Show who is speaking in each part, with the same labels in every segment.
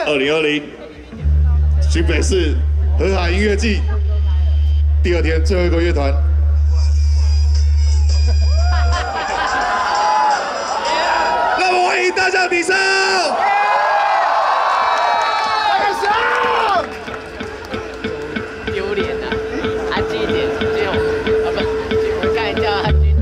Speaker 1: 2020新北市河海音乐季第2天最后一个乐团。让我们欢迎大象底声。
Speaker 2: 丢脸啊！安静一点，只有啊不，我刚才叫安静。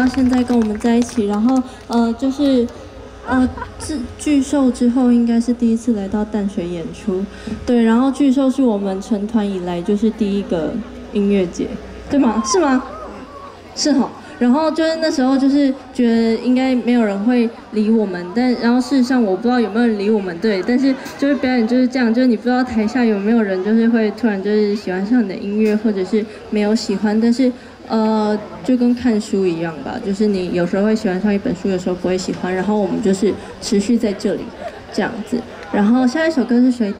Speaker 3: 现在跟我们在一起，然后就是巨兽之后应该是第一次来到淡水演出，对，然后巨兽是我们成团以来就是第一个音乐节，对吗？是吗？是齁。然后就是那时候就是觉得应该没有人会理我们，然后事实上我不知道有没有人理我们，对，但是就是表演就是这样，就是你不知道台下有没有人就是会突然就是喜欢上你的音乐，或者是没有喜欢，但是就跟看书一样吧，就是你有时候会喜欢上一本书，有时候不会喜欢，然后我们就是持续在这里这样子。然后下一首歌是谁？